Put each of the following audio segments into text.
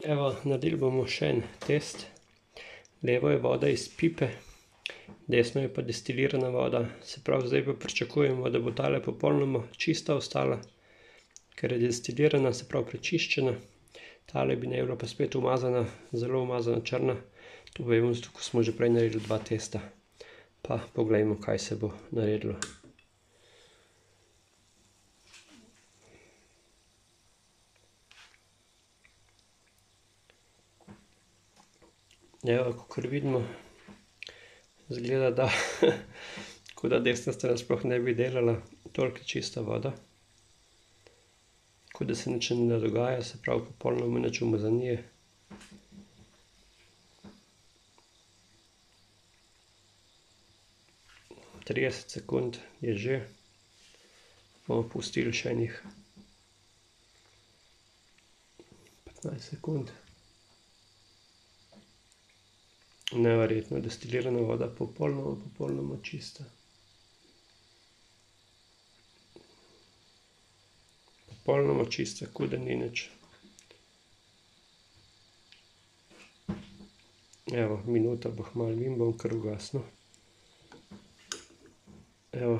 Evo, naredili bomo še en test. Levo je voda iz pipe, desno je pa destilirana voda. Se pravi, zdaj pa pričakujemo, da bo tale popolnoma čista ostala, ker je destilirana, se pravi prečiščena. Tale bi naj bila pa spet umazana, zelo umazana črna. To vemo, ko smo že prej naredili dva testa. Pa poglejmo, kaj se bo naredilo. Evo, kakor vidimo, izgleda, da kot da desna stran sploh ne bi delala, toliko je čista voda. Kot da se nič ne dogaja, se pravi, popolnoma nič umazanije. Trideset sekund je že. Bomo pustili še enih 15 sekund. Neverjetno, destilirana voda popolnoma čista. Popolnoma čista, kot da ni nič. Evo, minuta bo kmalu in bom kar ugasnil. Evo.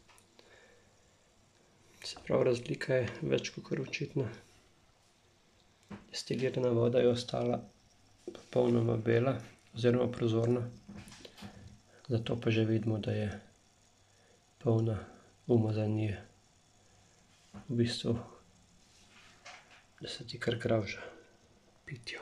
Se pravi, razlika je več kakor očitna. Destilirana voda je ostala popolnoma bela oziroma prozorna. Zato pa že vidimo, da je polna umazanije. V bistvu, da se ti kar gravža pitju.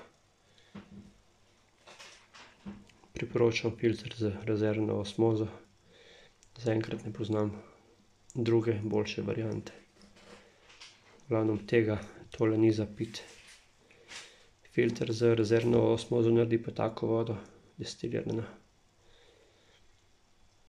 Priporočam filter z rezervno osmozo. Zaenkrat ne poznam druge, boljše variante. V glavnem tole ni za piti. Filter z rezervno osmozo naredi pa tako vodo, destilirano.